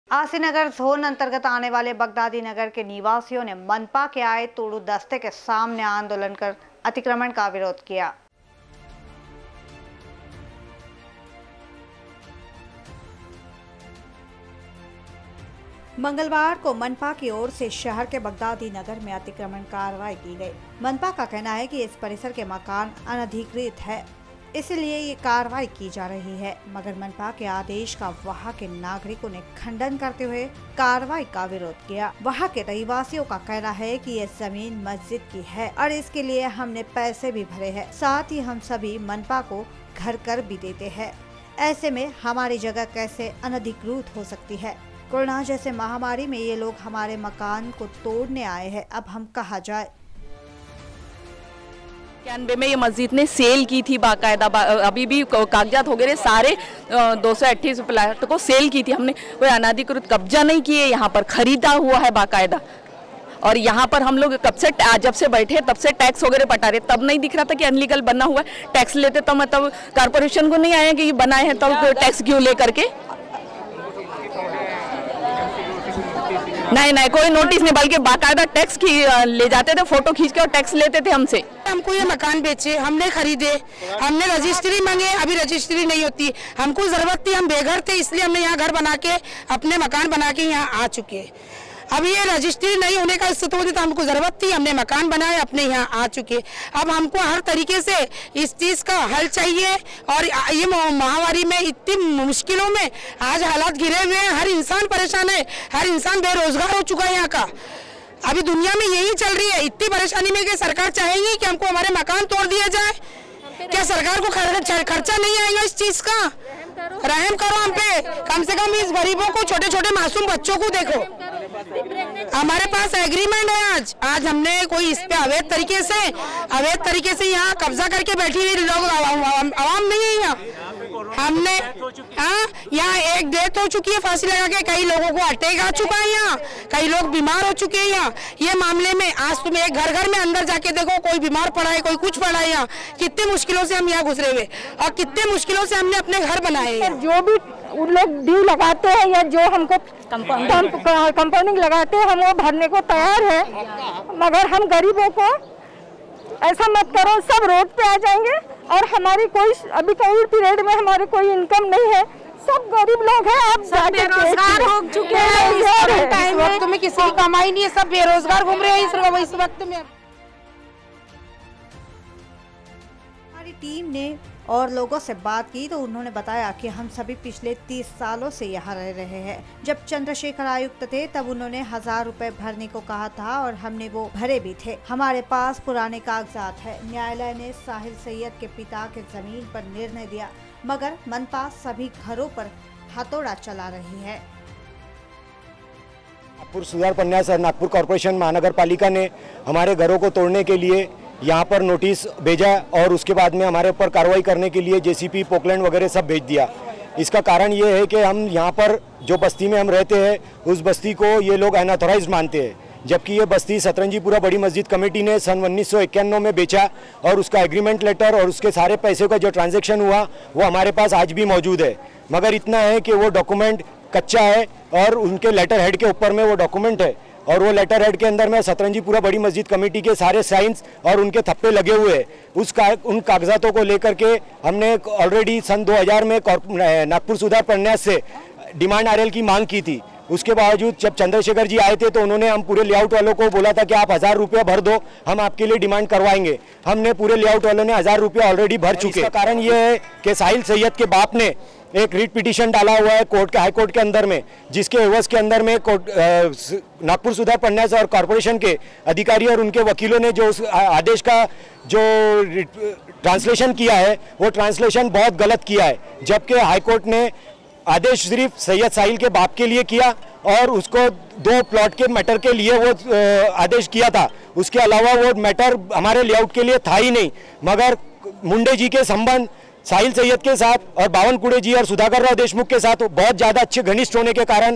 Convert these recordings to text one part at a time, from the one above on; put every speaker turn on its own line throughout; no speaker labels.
Asi Nagar zone अंतर्गत आने वाले बगदादी नगर के निवासियों ने मनपा के आए तोड़ू दस्ते के सामने आंदोलन कर अतिक्रमण का विरोध किया। मंगलवार को मनपा की ओर से शहर के बगदादी नगर में अतिक्रमण कार्रवाई की गई। मनपा का कहना है कि इस परिसर के मकान अनधिकृत है, इसलिए ये कार्रवाई की जा रही है, मगर मनपा के आदेश का वहां के नागरिकों ने खंडन करते हुए कार्रवाई का विरोध किया। वहां के रहीवासियों का कहना है कि ये जमीन मस्जिद की है और इसके लिए हमने पैसे भी भरे हैं, साथ ही हम सभी मनपा को घर कर भी देते हैं। ऐसे में हमारी जगह कैसे अनधिकृत हो सकती है? कोरोना जैसे महामारी में ये लोग हमारे मकान को तोड़ने आए हैं, अब हम कहाँ जाए?
91 में ये मस्जिद ने सेल की थी बाकायदा, अभी भी कागजात हो गए सारे 228 प्लाट को सेल की थी हमने, कोई अनाधिकृत कब्जा नहीं किए, यहाँ पर खरीदा हुआ है बाकायदा। और यहाँ पर हम लोग कब से जब से बैठे तब से टैक्स वगैरह पटा रहे, तब नहीं दिख रहा था कि अनलीगल बना हुआ है। टैक्स लेते तो मतलब कारपोरेशन को नहीं आया कि ये बनाए हैं, तब टैक्स क्यों ले करके? नहीं, कोई नोटिस नहीं, बल्कि बाकायदा टैक्स की ले जाते थे, फोटो खींच के और टैक्स लेते थे हमसे।
हमको ये मकान बेचे, हमने खरीदे, हमने रजिस्ट्री मांगे, अभी रजिस्ट्री नहीं होती। हमको जरूरत थी, हम बेघर थे, इसलिए हमने यहाँ घर बना के अपने मकान बना के यहाँ आ चुके। अभी ये रजिस्ट्री नहीं होने का स्थिति होती तो हमको जरूरत थी, हमने मकान बनाए, अपने यहाँ आ चुके। अब हमको हर तरीके से इस चीज का हल चाहिए। और ये महामारी में इतनी मुश्किलों में आज हालात घिरे हुए हैं, हर इंसान परेशान है, हर इंसान बेरोजगार हो चुका है यहाँ का। अभी दुनिया में यही चल रही है, इतनी परेशानी में कि सरकार चाहेगी कि हमको हमारे मकान तोड़ दिया जाए? क्या सरकार को खर्चा नहीं आएगा इस चीज का? रहम करो हम पे, कम से कम इस गरीबों को, छोटे छोटे मासूम बच्चों को देखो। हमारे पास एग्रीमेंट है, आज हमने कोई इस पे अवैध तरीके से यहाँ कब्जा करके बैठी हुई लोग आवाम नहीं है यहाँ। हमने यहाँ एक डेथ हो चुकी है फांसी लगा के, कई लोगों को अटैक आ चुका है यहाँ, कई लोग बीमार हो चुके हैं यहाँ। ये मामले में आज तुम एक घर में अंदर जाके देखो, कोई बीमार पड़ा है, कोई कुछ पड़ा है यहाँ। कितनी मुश्किलों से हम यहाँ गुजरे हुए और कितने मुश्किलों से हमने अपने घर बनाए।
जो भी उन लोग ड्यू लगाते हैं या जो हमको कंपाउंडिंग लगाते हैं, हम वो भरने को तैयार है, मगर हम गरीबों को ऐसा मत करो, सब रोड पे आ जाएंगे। और हमारी कोई अभी कोविड पीरियड में हमारी कोई इनकम नहीं है, सब गरीब लोग हैं, आप बेरोजगार हो चुके हैं।
इस वक्त में किसी की कमाई नहीं है, सब बेरोजगार घूम रहे हैं इस वक्त में।
हमारी टीम ने और लोगों से बात की तो उन्होंने बताया कि हम सभी पिछले 30 सालों से यहाँ रह रहे हैं। जब चंद्रशेखर आयुक्त थे तब उन्होंने 1000 रुपए भरने को कहा था और हमने वो भरे भी थे। हमारे पास पुराने कागजात है। न्यायालय ने साहिल सैयद के पिता के जमीन पर निर्णय दिया, मगर मनपा सभी घरों पर हथौड़ा चला रही है।
नागपुर सुधार प्रन्यास और नागपुर कॉर्पोरेशन महानगर पालिका ने हमारे घरों को तोड़ने के लिए यहाँ पर नोटिस भेजा और उसके बाद में हमारे ऊपर कार्रवाई करने के लिए जेसीपी, पोकलैंड वगैरह सब भेज दिया। इसका कारण ये है कि हम यहाँ पर जो बस्ती में हम रहते हैं उस बस्ती को ये लोग अनऑथराइज्ड मानते हैं, जबकि ये बस्ती सतरंजीपुरा बड़ी मस्जिद कमेटी ने सन 1991 में बेचा और उसका एग्रीमेंट लेटर और उसके सारे पैसे का जो ट्रांजैक्शन हुआ वो हमारे पास आज भी मौजूद है। मगर इतना है कि वो डॉक्यूमेंट कच्चा है और उनके लेटर हेड के ऊपर में वो डॉक्यूमेंट है और वो लेटर हेड के अंदर में सतरंजीपुरा बड़ी मस्जिद कमेटी के सारे साइंस और उनके थप्पे लगे हुए हैं। उन कागजातों को लेकर के हमने ऑलरेडी सन 2000 में नागपुर सुधार प्रन्यास से डिमांड आरएल की मांग की थी। उसके बावजूद जब चंद्रशेखर जी आए थे तो उन्होंने हम पूरे लेआउट वालों को बोला था कि आप 1000 रुपया भर दो, हम आपके लिए डिमांड करवाएंगे। हमने पूरे लेआउट वालों ने 1000 रुपया ऑलरेडी भर चुके। इसका कारण ये है कि साहिल सैयद के बाप ने एक रिट पिटीशन डाला हुआ है कोर्ट के, हाई कोर्ट के अंदर में, जिसके एवज के अंदर में नागपुर सुधार प्रन्यास और कॉर्पोरेशन के अधिकारी और उनके वकीलों ने जो उस आदेश का जो ट्रांसलेशन किया है वो ट्रांसलेशन बहुत गलत किया है। जबकि हाई कोर्ट ने आदेश सिर्फ सैयद साहिल के बाप के लिए किया और उसको 2 प्लॉट के मैटर के लिए वो आदेश किया था। उसके अलावा वो मैटर हमारे लेआउट के लिए था ही नहीं। मगर मुंडे जी के संबंध साहिल सैयद के साथ और बावनकुड़े जी और सुधाकर राव देशमुख के साथ बहुत ज़्यादा अच्छे घनिष्ठ होने के कारण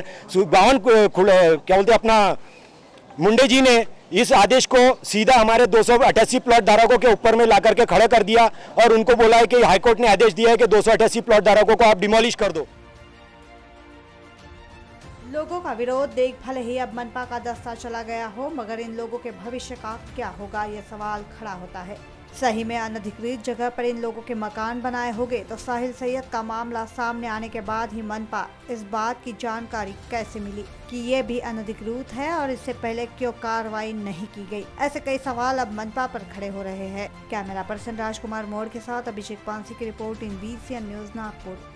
मुंडे जी ने इस आदेश को सीधा हमारे 288 प्लॉट धारकों के ऊपर में ला करके खड़ा कर दिया और उनको बोला है कि हाईकोर्ट ने आदेश दिया है कि 288 प्लॉट धारकों को आप डिमोलिश कर दो।
लोगों का विरोध देख भले ही अब मनपा का दस्ता चला गया हो, मगर इन लोगों के भविष्य का क्या होगा, यह सवाल खड़ा होता है। सही में अनधिकृत जगह पर इन लोगों के मकान बनाए होंगे तो साहिल सैयद का मामला सामने आने के बाद ही मनपा इस बात की जानकारी कैसे मिली कि ये भी अनधिकृत है और इससे पहले क्यों कार्रवाई नहीं की गई। ऐसे कई सवाल अब मनपा पर खड़े हो रहे हैं। कैमरा पर्सन राजकुमार मोड़ के साथ अभिषेक पांसी की report in VCN news Nagpur.